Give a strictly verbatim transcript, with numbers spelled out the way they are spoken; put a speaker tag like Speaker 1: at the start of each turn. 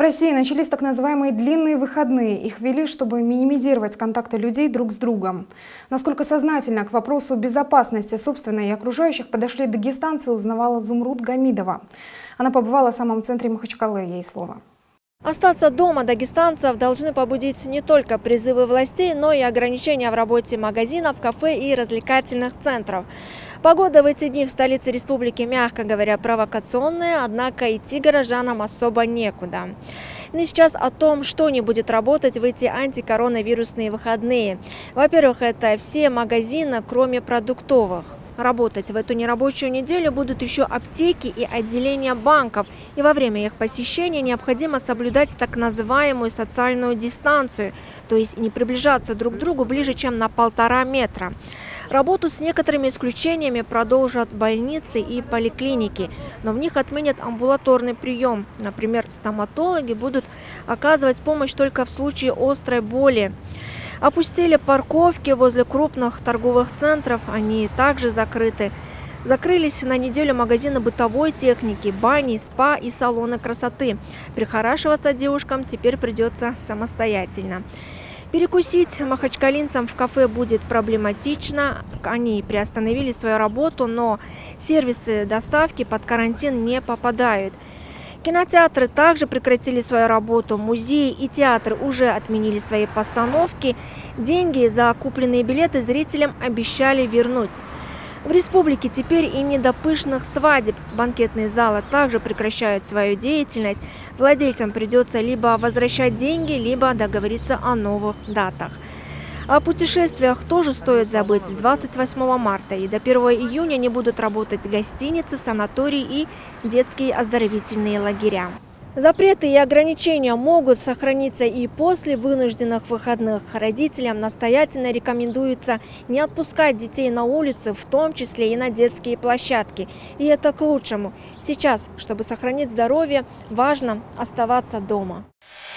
Speaker 1: России начались так называемые длинные выходные. Их ввели, чтобы минимизировать контакты людей друг с другом. Насколько сознательно к вопросу безопасности собственной и окружающих подошли дагестанцы, узнавала Зумруд Гамидова. Она побывала в самом центре Махачкалы, ей слово.
Speaker 2: Остаться дома дагестанцев должны побудить не только призывы властей, но и ограничения в работе магазинов, кафе и развлекательных центров. Погода в эти дни в столице республики, мягко говоря, провокационная, однако идти горожанам особо некуда. Ну и сейчас о том, что не будет работать в эти антикоронавирусные выходные. Во-первых, это все магазины, кроме продуктовых. Работать в эту нерабочую неделю будут еще аптеки и отделения банков. И во время их посещения необходимо соблюдать так называемую социальную дистанцию, то есть не приближаться друг к другу ближе, чем на полтора метра. Работу с некоторыми исключениями продолжат больницы и поликлиники, но в них отменят амбулаторный прием. Например, стоматологи будут оказывать помощь только в случае острой боли. Опустили парковки возле крупных торговых центров, они также закрыты. Закрылись на неделю магазины бытовой техники, бани, спа и салоны красоты. Прихорашиваться девушкам теперь придется самостоятельно. Перекусить махачкалинцам в кафе будет проблематично. Они приостановили свою работу, но сервисы доставки под карантин не попадают. Кинотеатры также прекратили свою работу, музеи и театры уже отменили свои постановки. Деньги за купленные билеты зрителям обещали вернуть. В республике теперь и не до пышных свадеб. Банкетные залы также прекращают свою деятельность. Владельцам придется либо возвращать деньги, либо договориться о новых датах. О путешествиях тоже стоит забыть. С двадцать восьмого марта и до первого июня не будут работать гостиницы, санатории и детские оздоровительные лагеря. Запреты и ограничения могут сохраниться и после вынужденных выходных. Родителям настоятельно рекомендуется не отпускать детей на улицы, в том числе и на детские площадки. И это к лучшему. Сейчас, чтобы сохранить здоровье, важно оставаться дома.